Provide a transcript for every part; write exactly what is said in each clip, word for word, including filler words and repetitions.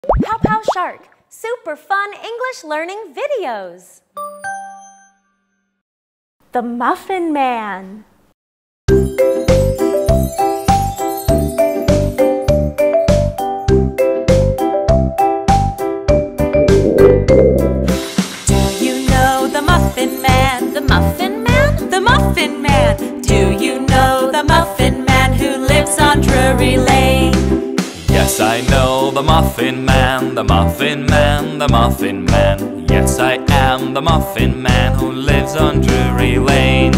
Pow Pow Shark, super fun English learning videos. The Muffin Man. Do you know the Muffin Man? The Muffin Man? The Muffin Man. Do you know the Muffin Man who lives on Drury Lane? Yes, I know the Muffin Man, the Muffin Man, the Muffin Man. Yes, I am the Muffin Man who lives on Drury Lane.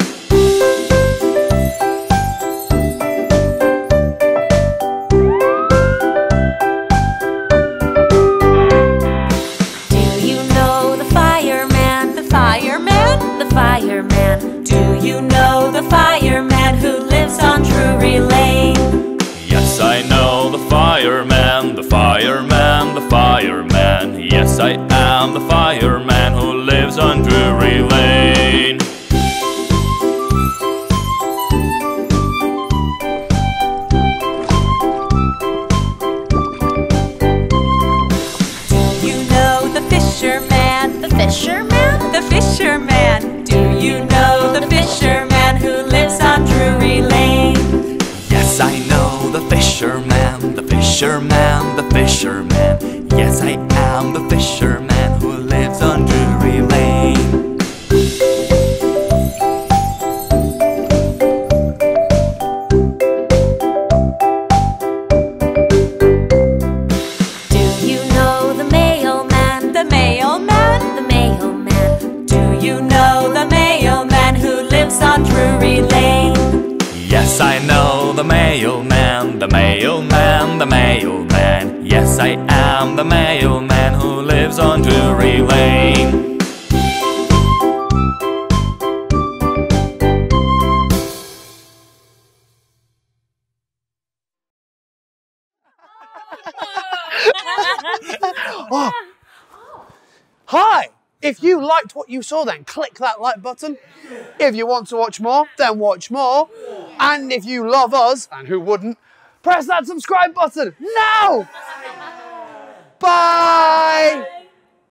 Do you know the Fireman? The Fireman? The Fireman. Do you know the Fireman who lives on Drury Lane? Yes, I know the fireman, the fireman, the fireman. Yes, I am the fireman who lives on Drury Lane. Do you know the Fisherman? The Fisherman? The Fisherman. Do you know the Fisherman who lives on Drury Lane? Yes, I know the fisherman, the fisherman, the fisherman. Yes, I am the fisherman who lives on Drury Lane. Do you know the Mailman? The Mailman? The Mailman. Do you know the Mailman who lives on Drury Lane? Yes, I know the mailman, the mailman, the mailman. Yes, I am the mailman who lives on Drury Lane. Oh. Hi! If you liked what you saw, then click that like button. If you want to watch more, then watch more. And if you love us, and who wouldn't, press that subscribe button now! Bye!